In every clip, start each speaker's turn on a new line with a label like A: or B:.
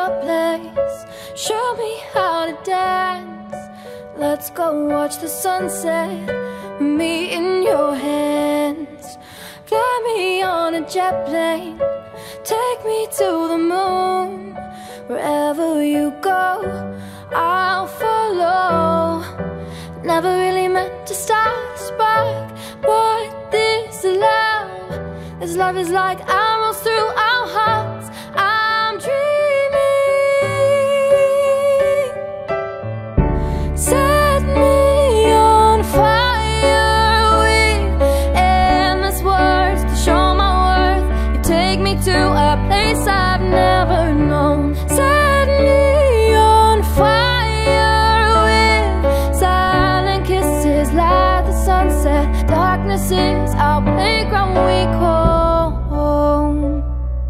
A: your place. Show me how to dance. Let's go watch the sunset, me in your hands. Fly me on a jet plane, take me to the moon. Wherever you go, I'll follow. Never really meant to start a spark, but this love is like arrows through our hearts. I'm dreaming. Set me on fire with endless words to show my worth. You take me to a place I've never known. Set me on fire with silent kisses like the sunset. Darkness is our playground we call home.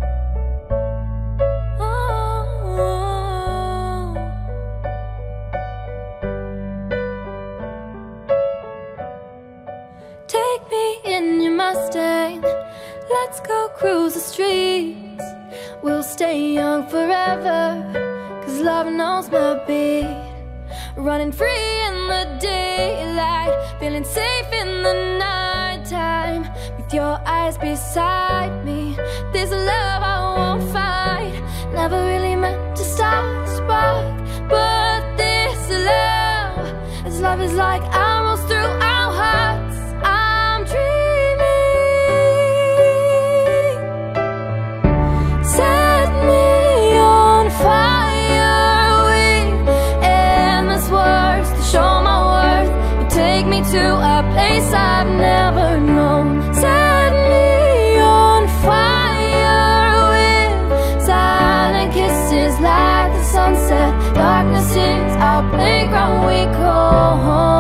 A: Take me in your Mustang, let's go cruise the streets. We'll stay young forever, 'cause love knows my beat. Running free in the daylight, feeling safe in the nighttime. With your eyes beside me, there's a love I won't fight. Never really meant to start a spark, but this love is like arrows through our hearts. I'm dreaming. Set me on fire with endless words to show my worth. You take me to a place I've never known. Set me on fire with silent kisses like the sunset. Darkness is our playground we call home.